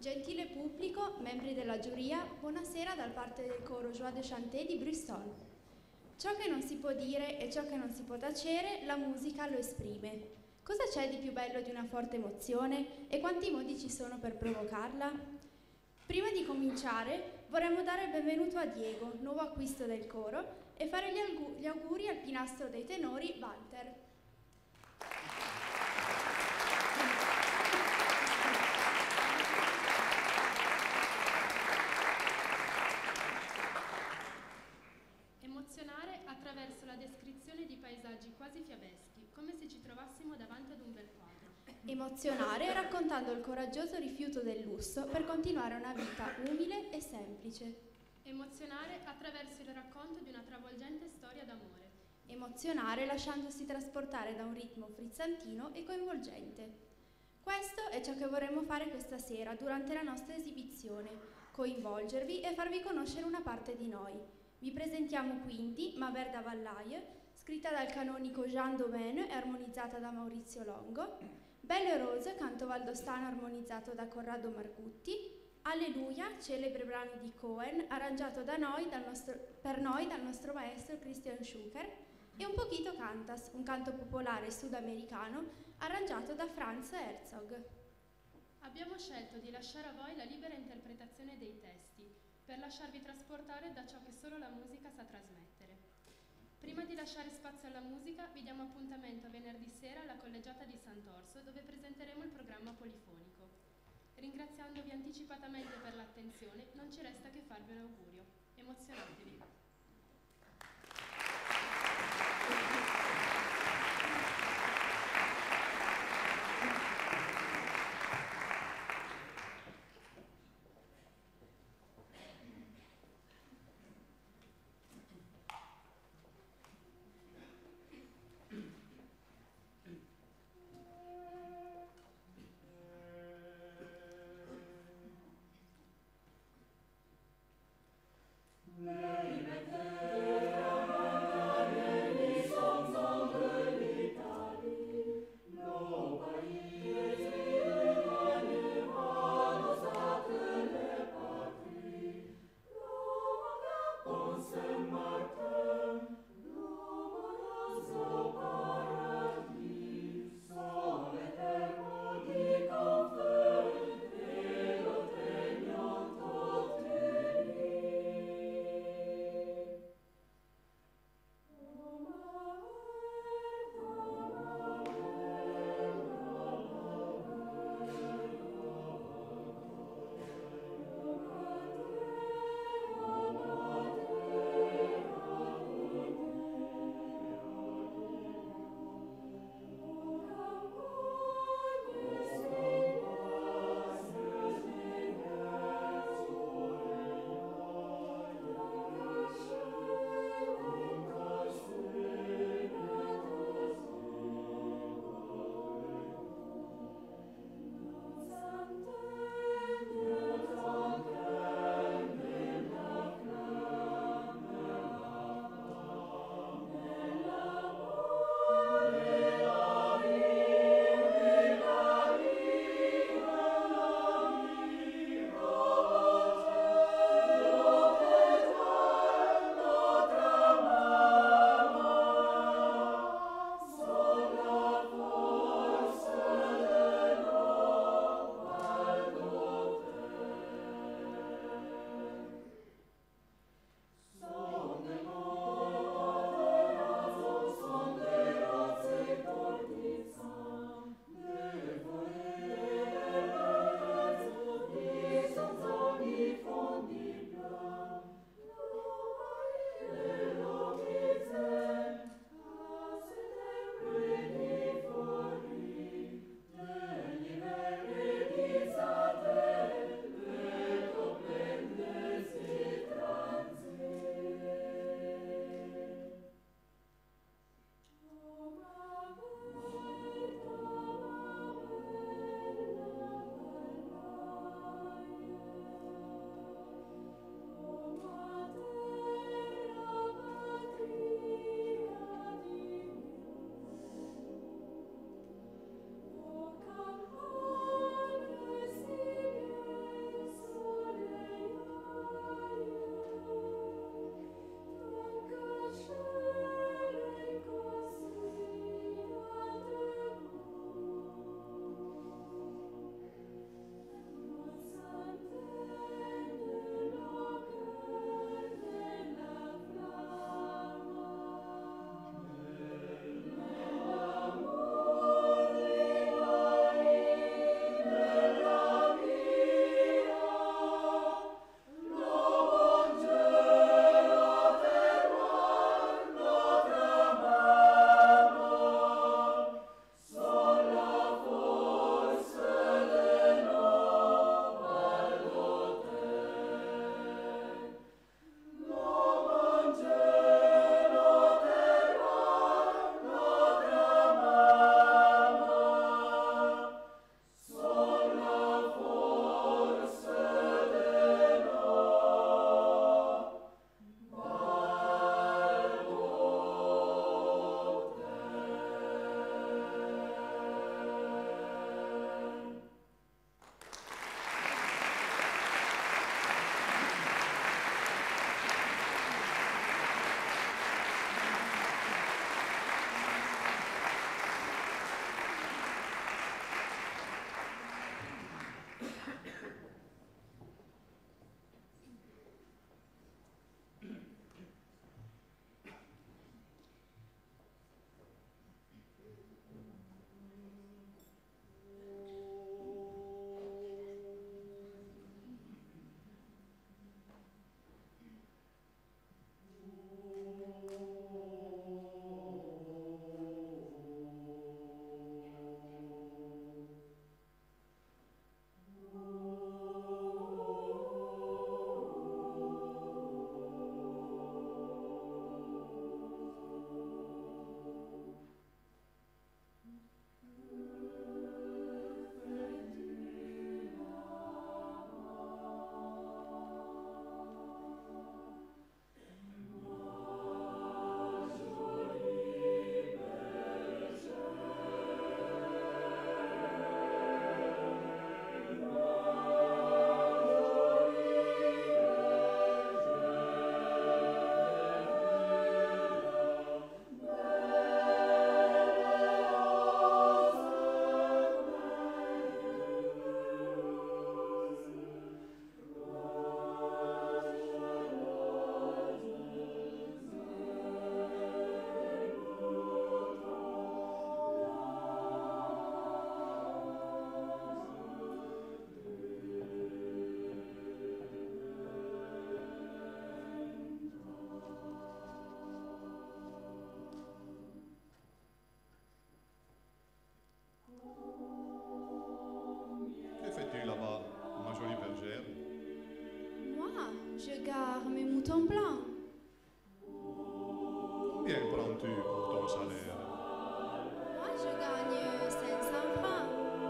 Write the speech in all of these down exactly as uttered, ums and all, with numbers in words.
Gentile pubblico, membri della giuria, buonasera da parte del coro Joie de Chanter di Bristol. Ciò che non si può dire e ciò che non si può tacere, la musica lo esprime. Cosa c'è di più bello di una forte emozione e quanti modi ci sono per provocarla? Prima di cominciare vorremmo dare il benvenuto a Diego, nuovo acquisto del coro, e fare gli, augur- gli auguri al pilastro dei tenori, Walter. Emozionare attraverso la descrizione di paesaggi quasi fiabeschi, come se ci trovassimo davanti ad un bel quadro. Emozionare raccontando il coraggioso rifiuto del lusso per continuare una vita umile e semplice. Emozionare attraverso il racconto di una travolgente storia d'amore. Emozionare lasciandosi trasportare da un ritmo frizzantino e coinvolgente. Questo è ciò che vorremmo fare questa sera durante la nostra esibizione, coinvolgervi e farvi conoscere una parte di noi. Vi presentiamo quindi Ma Verda Vallaie, scritta dal canonico Jean Domaine e armonizzata da Maurizio Longo, Belle Rose, canto valdostano armonizzato da Corrado Marcutti, Alleluia, celebre brano di Cohen, arrangiato da noi, dal nostro, per noi dal nostro maestro Christian Schucker, e Un Poquito Cantas, un canto popolare sudamericano arrangiato da Franz Herzog. Abbiamo scelto di lasciare a voi la libera interpretazione dei testi, per lasciarvi trasportare da ciò che solo la musica sa trasmettere. Prima di lasciare spazio alla musica, vi diamo appuntamento venerdì sera alla Collegiata di Sant'Orso, dove presenteremo il programma polifonico. Ringraziandovi anticipatamente per l'attenzione, non ci resta che farvi un augurio. Emozionatevi! Amen. gare mes moutons blancs. Bien prends-tu pour ton salaire? Moi, je gagne cinq cents francs.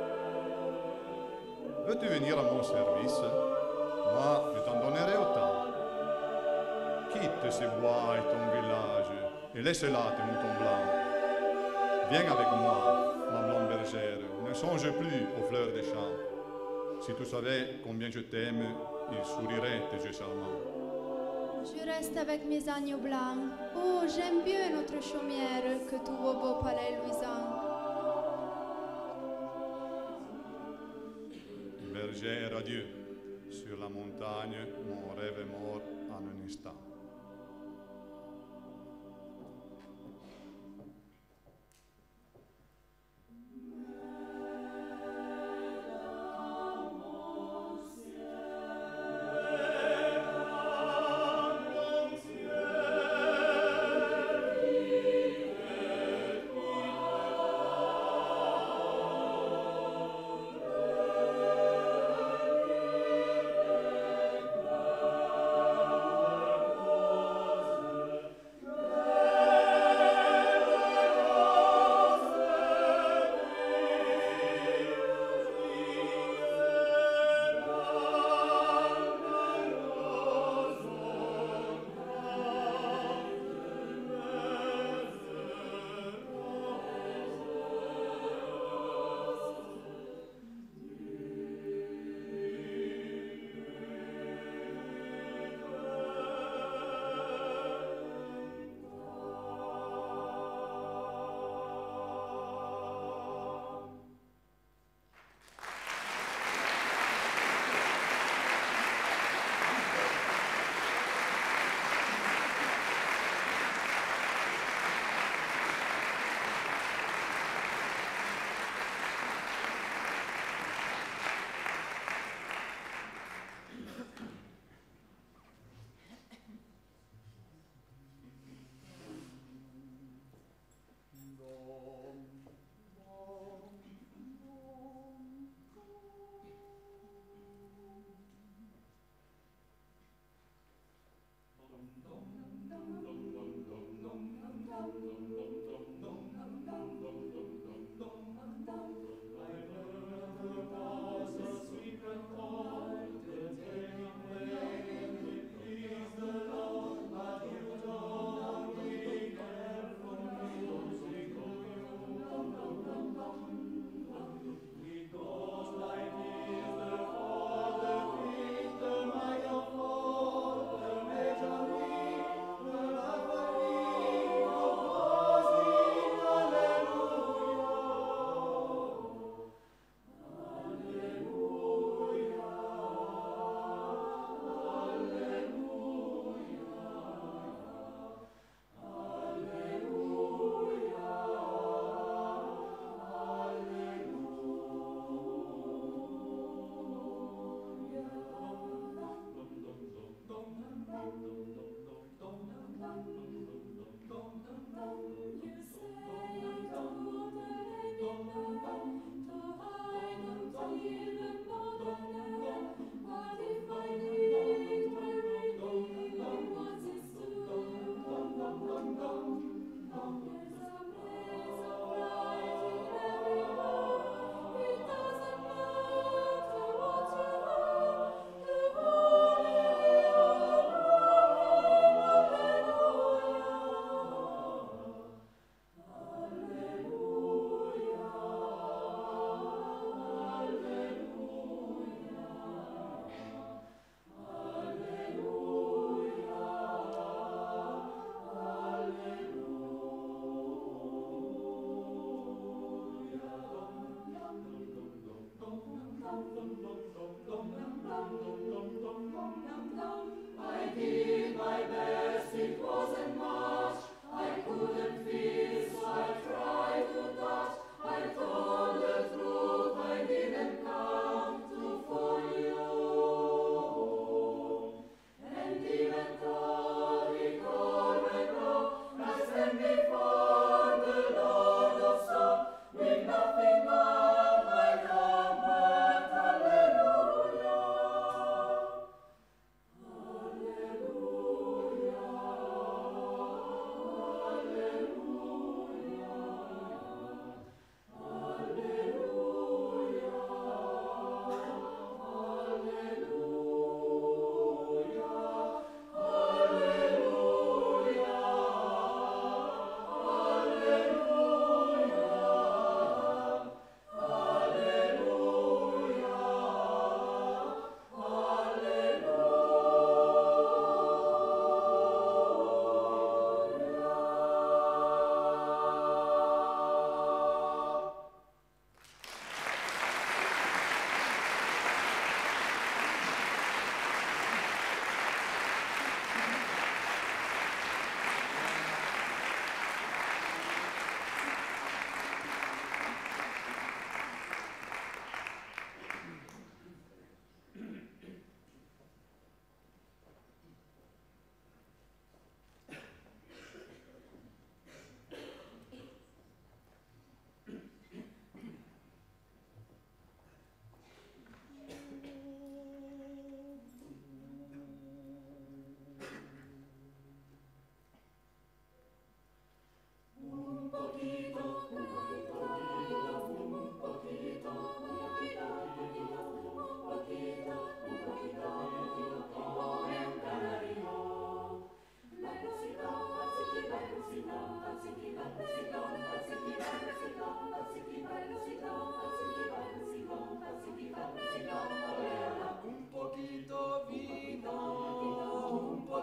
Veux-tu venir à mon service? Moi, je t'en donnerai autant. Quitte ces bois et ton village, et laisse là tes moutons blancs. Viens avec moi, ma blonde bergère, ne songe plus aux fleurs des champs. Si tu savais combien je t'aime, il sourirait tes yeux charmants. Je reste avec mes agneaux blancs. Oh, j'aime bien notre chaumière que tout au beau palais luisant. Bergère, adieu. Sur la montagne, mon rêve est mort en un instant.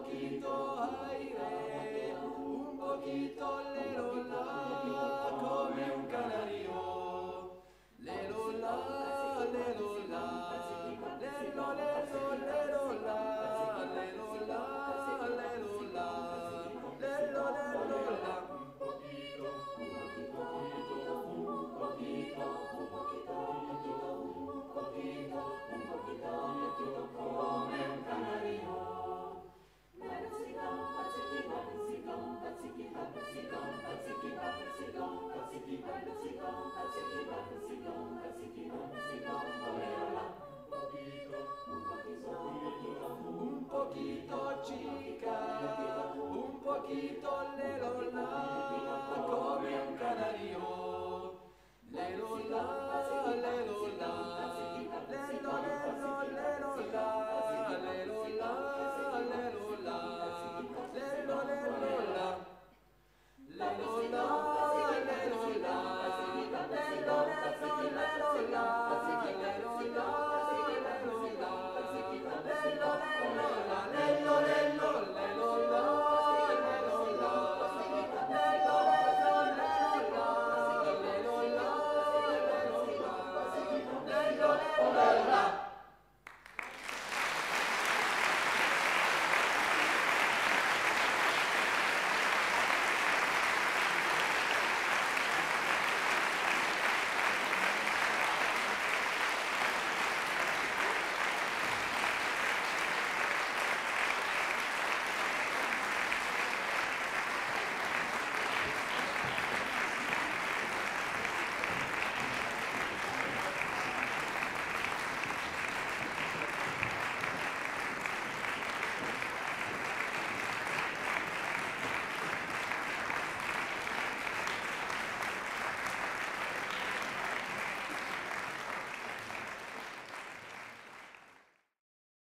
poquito aire, un poquito lero la, come un canario. Lero la, lero la, lero, lero, lero la, lero la, lero la, lero, lero la. Un poquito chica, un poquito lero